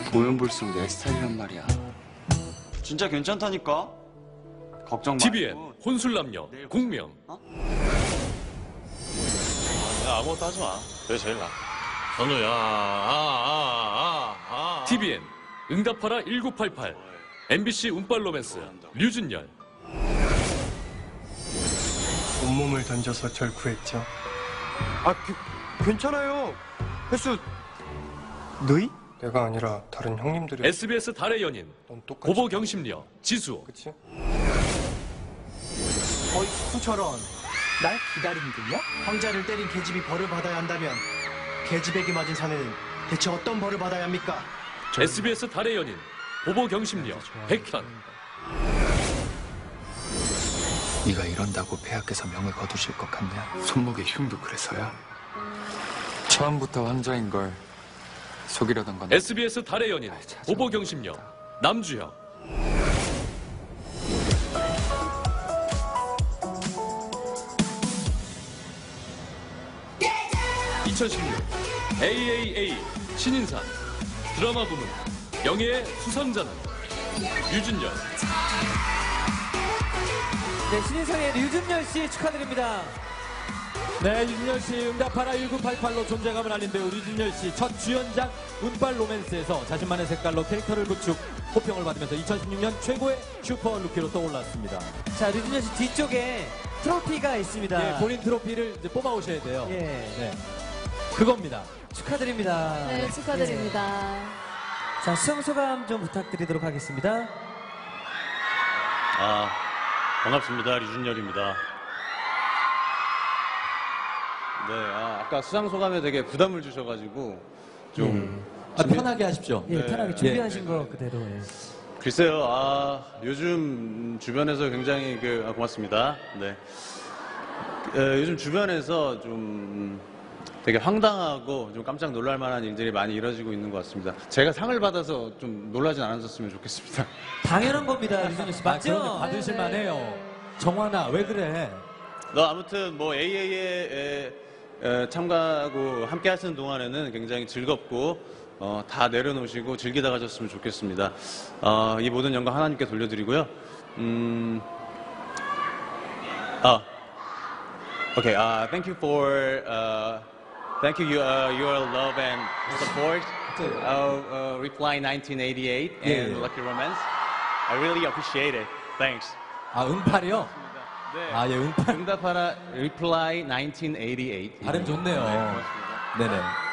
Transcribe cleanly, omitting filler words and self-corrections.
보면 볼수록 내 스타일이란 말이야. 진짜 괜찮다니까? 걱정 말고. TVN 혼술남녀 공명. 야, 아무것도 하지 마. 그게 제일 나아. 선우야, TVN 응답하라 1988. MBC 운빨 로맨스 류준열. 온몸을 던져서 절 구했죠. 괜찮아요. 횟수 너희? 내가 아니라 다른 형님들이. SBS 달의 연인 넌 똑같이. 고보경심녀 지수. 그치? 거의 후처럼 날 기다리는군요? 황자를 때린 계집이 벌을 받아야 한다면 계집에게 맞은 사내는 대체 어떤 벌을 받아야 합니까? SBS 달의 연인 고보경심녀 백현. 네가 이런다고 폐하께서 명을 거두실 것 같냐? 손목의 흉도 그래서야? 처음부터 환자인 걸 속이려던 건 SBS 달의 연인 고보경심녀 남주혁. 2016 AAA 신인상 드라마 부문 영예의 수상자는 류준열. 네, 신인상의 류준열 씨 축하드립니다. 네, 류준열 씨 응답하라 1988로 존재감을 알린 배우 류준열 씨 첫 주연작 운빨 로맨스에서 자신만의 색깔로 캐릭터를 구축, 호평을 받으면서 2016년 최고의 슈퍼 루키로 떠올랐습니다. 자, 류준열 씨 뒤쪽에 트로피가 있습니다. 예, 본인 트로피를 이제 뽑아오셔야 돼요. 예. 네, 그겁니다. 축하드립니다. 네, 축하드립니다. 예. 자, 수상 소감 좀 부탁드리도록 하겠습니다. 반갑습니다. 류준열입니다. 네, 아까 수상소감에 되게 부담을 주셔가지고 좀 편하게 하십시오. 예, 네. 편하게 준비하신 거 그대로. 예. 글쎄요, 요즘 주변에서 굉장히 고맙습니다. 네, 요즘 주변에서 좀 되게 황당하고 좀 깜짝 놀랄 만한 일들이 많이 이루어지고 있는 것 같습니다. 제가 상을 받아서 좀 놀라진 않았었으면 좋겠습니다. 당연한 겁니다, 류준열 씨. 맞죠? 그럼요, 받으실 만해요. 정환아, 왜 그래? 아무튼 뭐 AA에 참가하고 함께 하시는 동안에는 굉장히 즐겁고 다 내려놓으시고 즐기다 가셨으면 좋겠습니다. 이 모든 영광 하나님께 돌려드리고요. Okay, thank you for your love and support of Reply 1988 and Lucky Romance. I really appreciate it. Thanks. 응팔이요? 네. 예, 응팔. 응답하라 Reply 1988. 발음 좋네요. 네, 고맙습니다. 네네.